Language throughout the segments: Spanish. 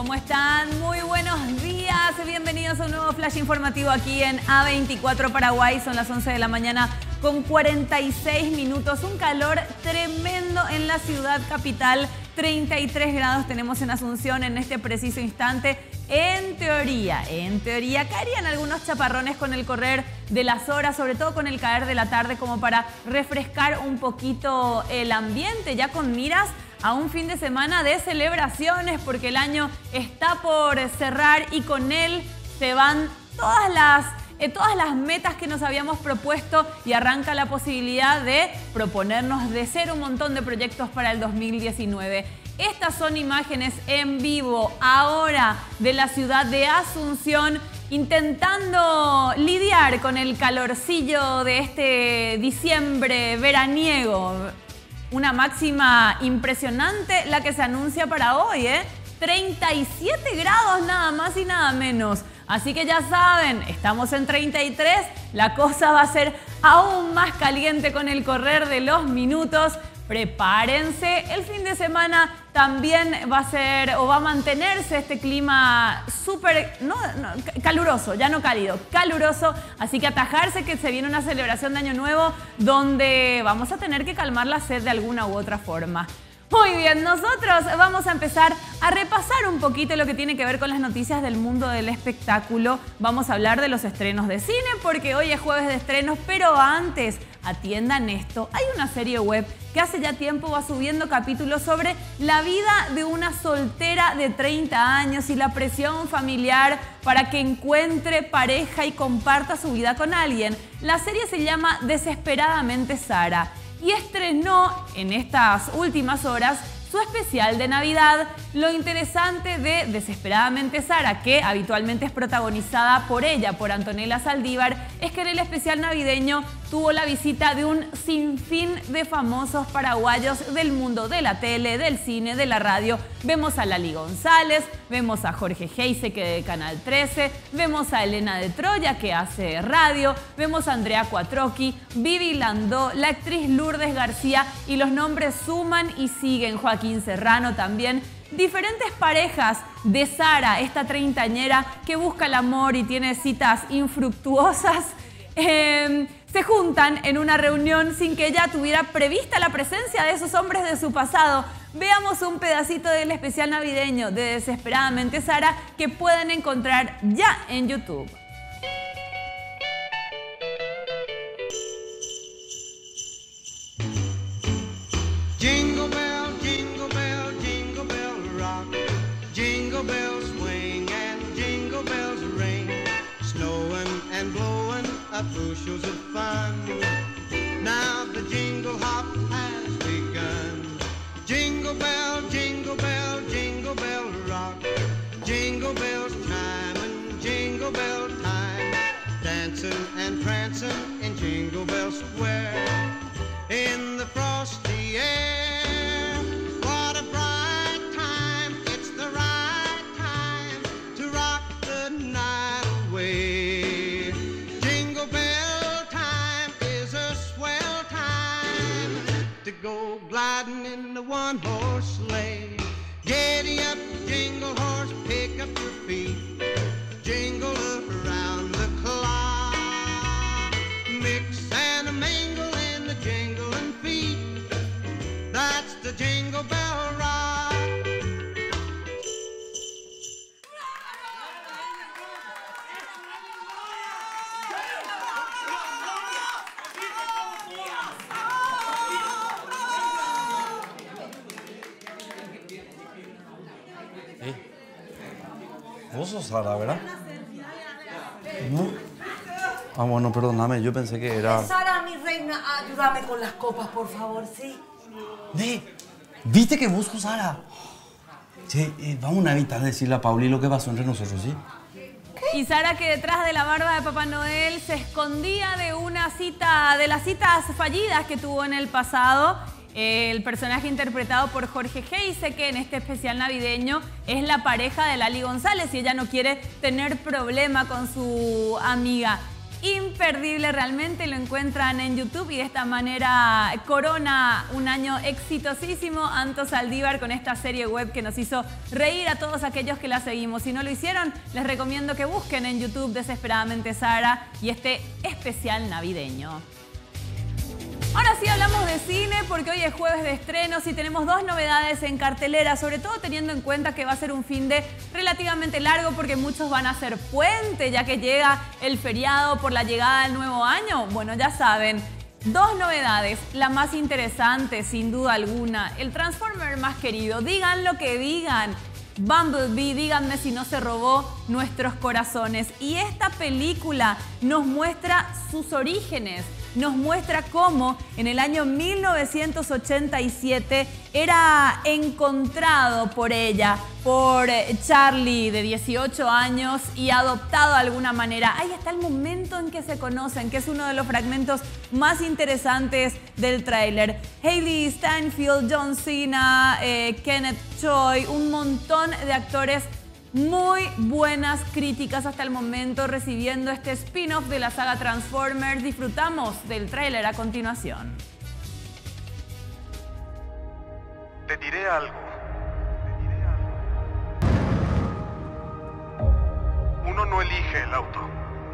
¿Cómo están? Muy buenos días. Bienvenidos a un nuevo flash informativo aquí en A24 Paraguay. Son las 11 de la mañana con 46 minutos. Un calor tremendo en la ciudad capital. 33 grados tenemos en Asunción en este preciso instante. En teoría, caerían algunos chaparrones con el correr de las horas, sobre todo con el caer de la tarde, como para refrescar un poquito el ambiente, ya con miras a un fin de semana de celebraciones, porque el año está por cerrar y con él se van todas las metas que nos habíamos propuesto y arranca la posibilidad de proponernos de cero un montón de proyectos para el 2019. Estas son imágenes en vivo ahora de la ciudad de Asunción, intentando lidiar con el calorcillo de este diciembre veraniego. Una máxima impresionante la que se anuncia para hoy, 37 grados nada más y nada menos. Así que ya saben, estamos en 33, la cosa va a ser aún más caliente con el correr de los minutos. Prepárense, el fin de semana también va a ser o va a mantenerse este clima súper caluroso, ya no cálido, caluroso. Así que atajarse que se viene una celebración de Año Nuevo donde vamos a tener que calmar la sed de alguna u otra forma. Muy bien, nosotros vamos a empezar a repasar un poquito lo que tiene que ver con las noticias del mundo del espectáculo. Vamos a hablar de los estrenos de cine porque hoy es jueves de estrenos, pero antes, atiendan esto. Hay una serie web que hace ya tiempo va subiendo capítulos sobre la vida de una soltera de 30 años y la presión familiar para que encuentre pareja y comparta su vida con alguien. La serie se llama Desesperadamente Sara y estrenó en estas últimas horas su especial de Navidad. Lo interesante de Desesperadamente Sara, que habitualmente es protagonizada por ella, por Antonella Saldívar, es que en el especial navideño tuvo la visita de un sinfín de famosos paraguayos del mundo de la tele, del cine, de la radio. Vemos a Lali González, vemos a Jorge Geise, que de Canal 13, vemos a Elena de Troya, que hace radio, vemos a Andrea Cuatrocchi, Vivi Landó, la actriz Lourdes García, y los nombres suman y siguen. Joaquín Serrano también. Diferentes parejas de Sara, esta treintañera que busca el amor y tiene citas infructuosas, se juntan en una reunión sin que ella tuviera prevista la presencia de esos hombres de su pasado. Veamos un pedacito del especial navideño de Desesperadamente Sara que pueden encontrar ya en YouTube. Jingle bell, jingle bell, jingle bell rock. Jingle bells swing and jingle bells ring. Snowing and blowing up bushels of fun. Now the jingle hop has begun. Jingle bell, jingle bell, jingle bell rock. Jingle bells chime and jingle bell time. Dancing and prancing in Jingle Bell Square. In the frosty air, what a bright time. It's the right time to rock the night away. Jingle bell time is a swell time to go gliding in the one-horse sleigh. Giddy up, jingle horse, pick up your feet. Jingle around the clock. Mix and a mingle in the jingling feet. That's the Jingle Bell Rock. Vos sos Sara, ¿verdad? Ah, bueno, perdóname, yo pensé que era... Sara, mi reina, ayúdame con las copas, por favor, ¿sí? ¿Viste que vos sos Sara? Che, vamos a evitar decirle a Pauli lo que pasó entre nosotros, ¿sí? Y Sara, que detrás de la barba de Papá Noel se escondía de una cita, de las citas fallidas que tuvo en el pasado. El personaje interpretado por Jorge Geise, que en este especial navideño es la pareja de Lali González y ella no quiere tener problema con su amiga. imperdible, realmente lo encuentran en YouTube y de esta manera corona un año exitosísimo Anto Saldívar con esta serie web que nos hizo reír a todos aquellos que la seguimos. Si no lo hicieron, les recomiendo que busquen en YouTube Desesperadamente Sara y este especial navideño. Ahora sí hablamos de cine porque hoy es jueves de estrenos y tenemos dos novedades en cartelera, sobre todo teniendo en cuenta que va a ser un fin de relativamente largo porque muchos van a hacer puente ya que llega el feriado por la llegada del nuevo año. Bueno, ya saben, dos novedades, la más interesante sin duda alguna, el Transformer más querido, digan lo que digan, Bumblebee, díganme si no se robó nuestros corazones. Y esta película nos muestra sus orígenes, nos muestra cómo en el año 1987 era encontrado por ella, por Charlie de 18 años y adoptado de alguna manera. Ahí está el momento en que se conocen, que es uno de los fragmentos más interesantes del tráiler. Hailey Steinfeld, John Cena, Kenneth Choi, un montón de actores. Muy buenas críticas hasta el momento recibiendo este spin-off de la saga Transformers. Disfrutamos del tráiler a continuación. Te diré algo. Uno no elige el auto.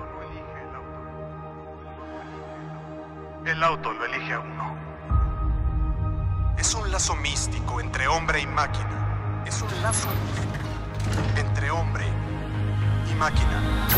El auto lo elige a uno. Es un lazo místico entre hombre y máquina. Es un lazo entre hombre y máquina.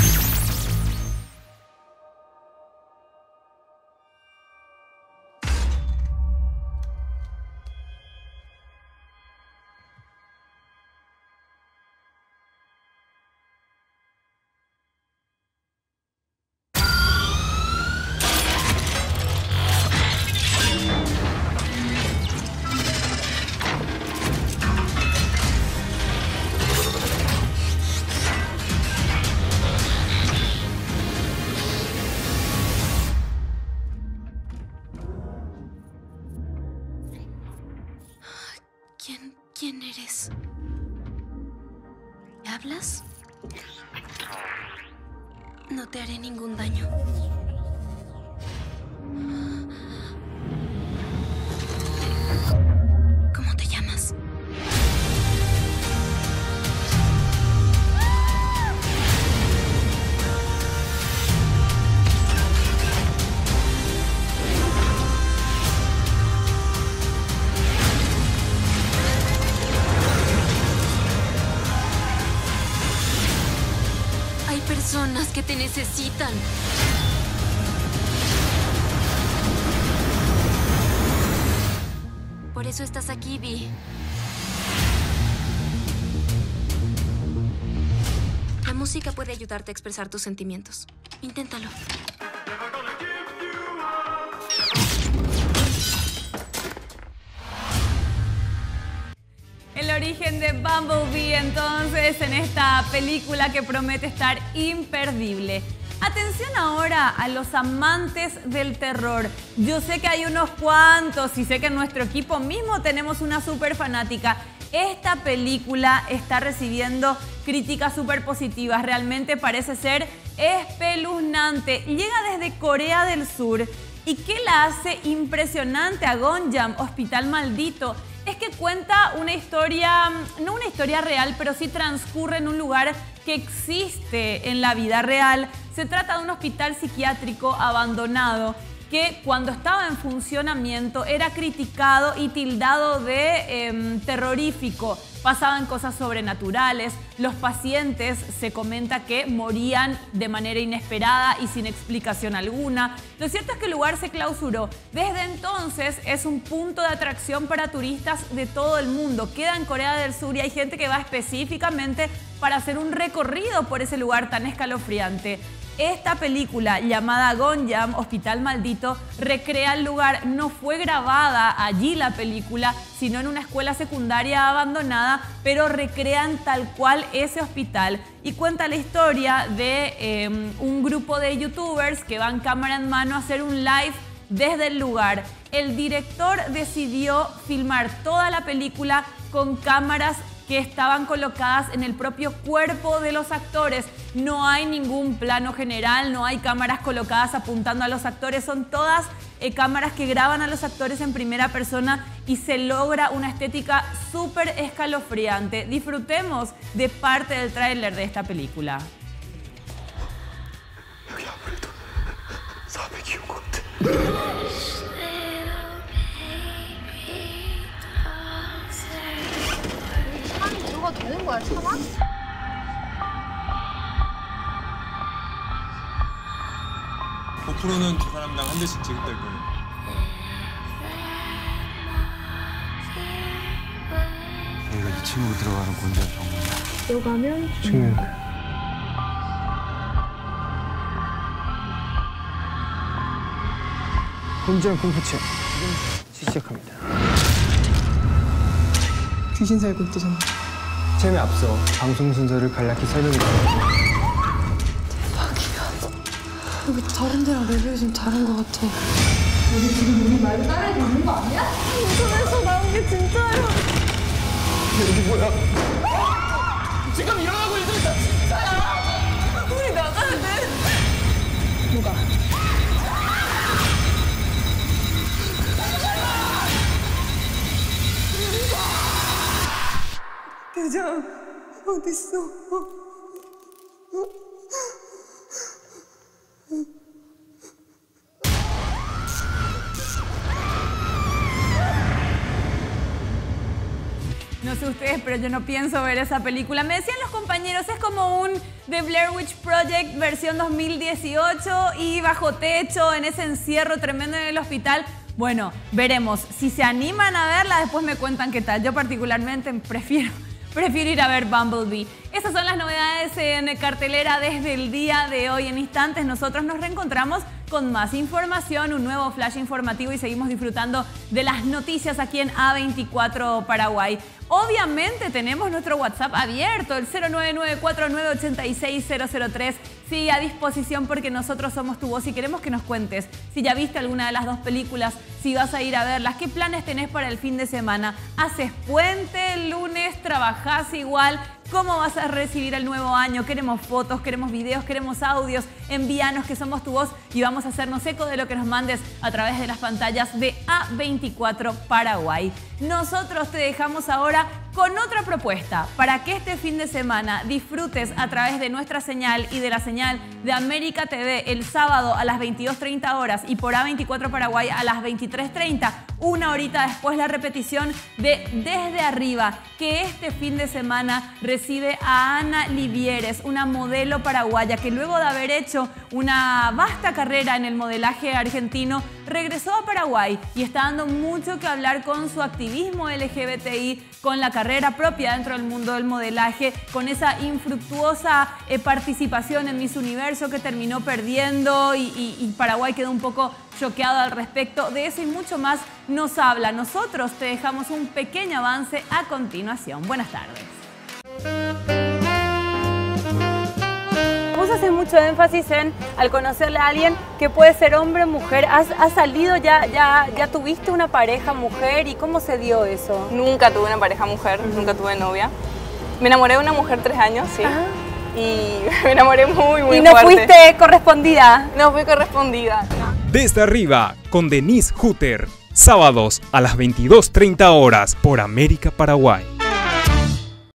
¿Quién eres? ¿Me hablas? No te haré ningún daño. ¿Cómo te llamas? Personas que te necesitan. Por eso estás aquí, Vi. La música puede ayudarte a expresar tus sentimientos. Inténtalo. El origen de Bumblebee, entonces, en esta película que promete estar imperdible. Atención ahora a los amantes del terror. Yo sé que hay unos cuantos y sé que en nuestro equipo mismo tenemos una súper fanática. Esta película está recibiendo críticas súper positivas. Realmente parece ser espeluznante. Llega desde Corea del Sur. ¿Y qué la hace impresionante a Gonjam, Hospital Maldito? Es que cuenta una historia, no una historia real, pero sí transcurre en un lugar que existe en la vida real. Se trata de un hospital psiquiátrico abandonado que cuando estaba en funcionamiento era criticado y tildado de terrorífico. Pasaban cosas sobrenaturales, los pacientes se comenta que morían de manera inesperada y sin explicación alguna. Lo cierto es que el lugar se clausuró. Desde entonces es un punto de atracción para turistas de todo el mundo. Queda en Corea del Sur y hay gente que va específicamente para hacer un recorrido por ese lugar tan escalofriante. Esta película llamada Gonjam, Hospital Maldito, recrea el lugar. No fue grabada allí la película, sino en una escuela secundaria abandonada, pero recrean tal cual ese hospital. Y cuenta la historia de un grupo de youtubers que van cámara en mano a hacer un live desde el lugar. El director decidió filmar toda la película con cámaras que estaban colocadas en el propio cuerpo de los actores. No hay ningún plano general, no hay cámaras colocadas apuntando a los actores, son todas cámaras que graban a los actores en primera persona y se logra una estética súper escalofriante. Disfrutemos de parte del tráiler de esta película. 고프로는 두 사람당 한 대씩 지급될 거예요. 여기가 2층으로 들어가는 곤자 병원이야. 들어가면 중요해. 곤지암 공포체 지금 시작합니다. 귀신 살고 있대잖아. 잼에 앞서 방송 순서를 간략히 설명드립니다. 여기 다른 데랑 레벨이 좀 다른 것 같아. 우리 지금 우리 말고 다른 데 있는 거 아니야? 인터넷에서 나온 게 진짜야. 여기 뭐야? 지금 일어나고 있는 거 진짜야. 우리 나가야 돼. 뭐가? 대장 어딨어? No sé ustedes, pero yo no pienso ver esa película. Me decían los compañeros, es como un The Blair Witch Project versión 2018 y bajo techo, en ese encierro tremendo en el hospital. Bueno, veremos. Si se animan a verla, después me cuentan qué tal. Yo particularmente prefiero ir a ver Bumblebee. Esas son las novedades en cartelera desde el día de hoy. En instantes nosotros nos reencontramos con más información, un nuevo flash informativo y seguimos disfrutando de las noticias aquí en A24 Paraguay. Obviamente tenemos nuestro WhatsApp abierto, el 09949860003. Sigue a disposición porque nosotros somos tu voz y queremos que nos cuentes si ya viste alguna de las dos películas, si vas a ir a verlas, qué planes tenés para el fin de semana. ¿Haces puente el lunes? ¿Trabajás igual? ¿Cómo vas a recibir el nuevo año? Queremos fotos, queremos videos, queremos audios. Envíanos que somos tu voz y vamos a hacernos eco de lo que nos mandes a través de las pantallas de A24 Paraguay. Nosotros te dejamos ahora con otra propuesta para que este fin de semana disfrutes a través de nuestra señal y de la señal de América TV el sábado a las 22:30 horas y por A24 Paraguay a las 23:30. Una horita después la repetición de Desde Arriba, que este fin de semana recibe a Ana Livieres, una modelo paraguaya que luego de haber hecho una vasta carrera en el modelaje argentino, regresó a Paraguay y está dando mucho que hablar con su activismo LGBTI, con la carrera propia dentro del mundo del modelaje, con esa infructuosa participación en Miss Universo que terminó perdiendo y Paraguay quedó un poco choqueado al respecto. De eso y mucho más nos habla. Nosotros te dejamos un pequeño avance a continuación. Buenas tardes. Vos haces mucho énfasis en, al conocerle a alguien, que puede ser hombre o mujer. ¿Has salido, ya tuviste una pareja mujer? ¿Y cómo se dio eso? Nunca tuve una pareja mujer, nunca tuve novia. Me enamoré de una mujer 3 años, sí. Ajá. Y me enamoré muy fuerte. ¿Y no fuiste correspondida? No fui correspondida, no. Desde Arriba, con Denise Hutter. Sábados a las 22:30 horas por América Paraguay.